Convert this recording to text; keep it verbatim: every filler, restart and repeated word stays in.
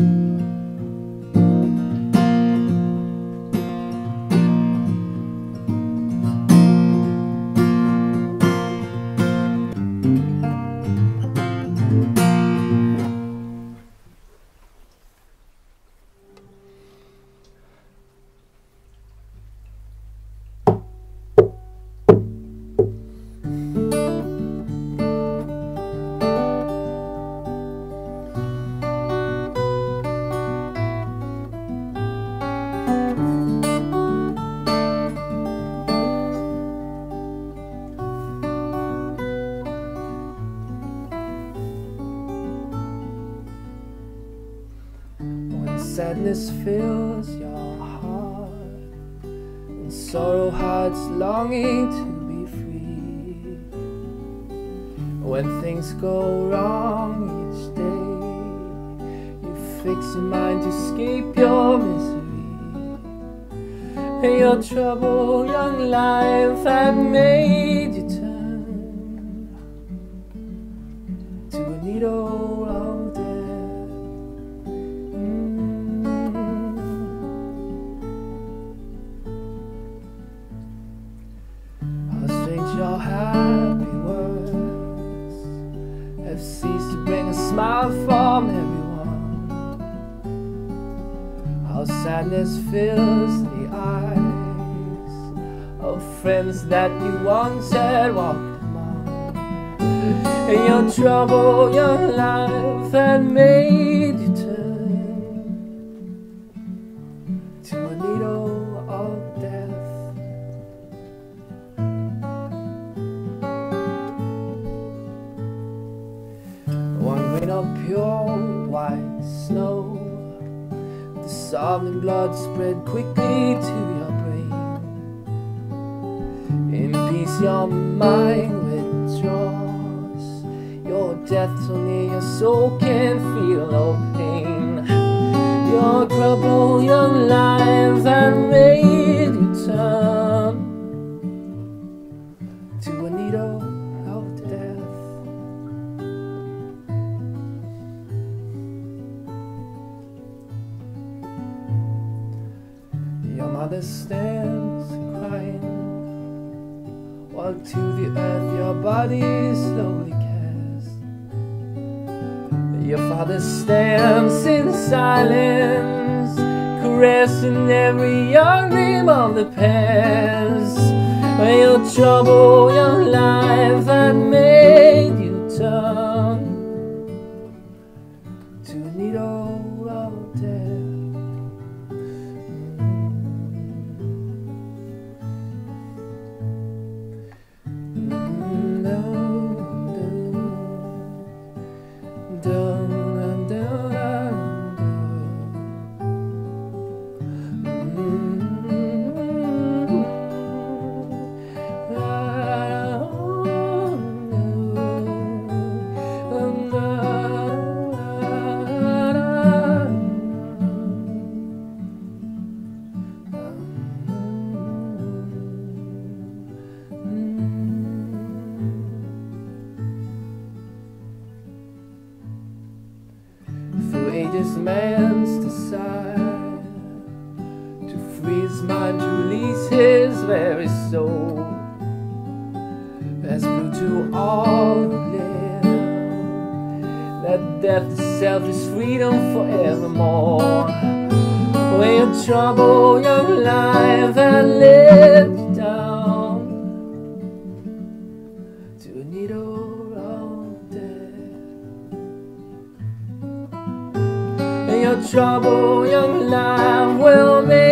Sadness fills your heart, and sorrow hides longing to be free. When things go wrong each day, you fix your mind to escape your misery. And your troubled young life had made you turn to a needle of death. Your happy words have ceased to bring a smile from everyone. How sadness fills the eyes of friends that you once had walked among. And your troubled young life had made you turn to a needle of death. Of pure white snow, the softening blood spread quickly to your brain. In peace your mind withdraws, your death so near your soul can feel no pain. Your troubled young life had made you turn to a needle of death. Your mother stands crying, while to the earth your body slowly cast. Your father stands in silence, caressing every young dream of the past. Your troubled young life had made you turn to a needle of death. Through ages man's desire to free his mind, to release his very soul, has proved to all who live that death itself is freedom forevermore. When your troubled young life had let you down to a needle of death. Your troubled young life will make